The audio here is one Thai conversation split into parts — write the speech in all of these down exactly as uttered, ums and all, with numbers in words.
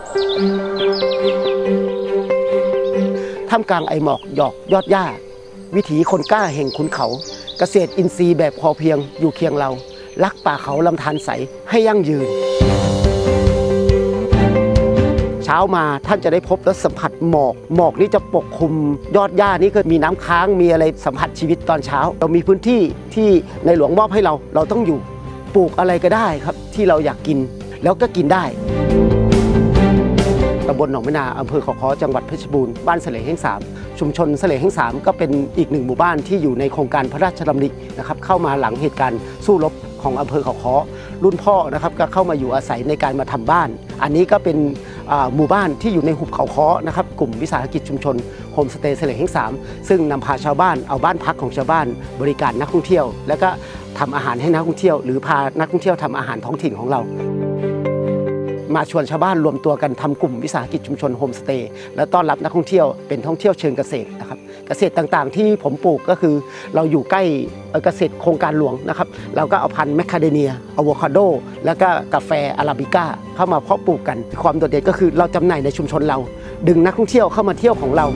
ท่ามกลางไอหมอกหยอกยอดหญ้าวิถีคนกล้าแห่งขุนเขาเกษตรอินทรีย์แบบพอเพียงอยู่เคียงเรารักป่าเขาลำธารใสให้ยั่งยืนเช้ามาท่านจะได้พบและสัมผัสหมอกหมอกนี่จะปกคลุมยอดหญ้านี่ก็มีน้ำค้างมีอะไรสัมผัสชีวิตตอนเช้าเรามีพื้นที่ที่ในหลวงมอบให้เราเราต้องอยู่ปลูกอะไรก็ได้ครับที่เราอยากกินแล้วก็กินได้ตำบลหนองมะนาอำเภอเขาค้อจังหวัดเพชรบูรณ์บ้านเสลแห่งสามชุมชนเสลแห่งสามก็เป็นอีกหนึ่งหมู่บ้านที่อยู่ในโครงการพระราชดำรินะครับเข้ามาหลังเหตุการณ์สู้รบของอำเภอเขาค้อรุ่นพ่อนะครับก็เข้ามาอยู่อาศัยในการมาทำบ้านอันนี้ก็เป็นหมู่บ้านที่อยู่ในหุบเขาค้อนะครับกลุ่มวิสาหกิจชุมชนโฮมสเตย์เสลแห่งสามซึ่งนำพาชาวบ้านเอาบ้านพักของชาวบ้านบริการนักท่องเที่ยวแล้วก็ทำอาหารให้นักท่องเที่ยวหรือพานักท่องเที่ยวทำอาหารท้องถิ่นของเรามาชวนชาวบ้านรวมตัวกันทำกลุ่มวิสาหกิจชุมชนโฮมสเตย์และต้อนรับนักท่องเที่ยวเป็นท่องเที่ยวเชิงเกษตรนะครับเกษตรต่างๆที่ผมปลูกก็คือเราอยู่ใกล้เกษตรโครงการหลวงนะครับเราก็เอาพันธุ์แมคคาเดเนียอะโวคาโดแล้วก็กาแฟอาราบิก้าเข้ามาเพาะปลูกกันความโดดเด่นก็คือเราจำหน่ายในชุมชนเราดึงนักท่องเที่ยวเข้ามาเที่ยวของเรา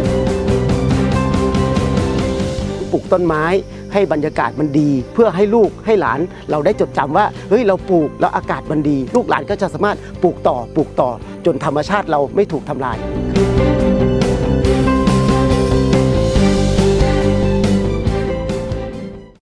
ปลูกต้นไม้ให้บรรยากาศมันดีเพื่อให้ลูกให้หลานเราได้จดจำว่าเฮ้ยเราปลูกแล้วอากาศมันดีลูกหลานก็จะสามารถปลูกต่อปลูกต่อจนธรรมชาติเราไม่ถูกทำลาย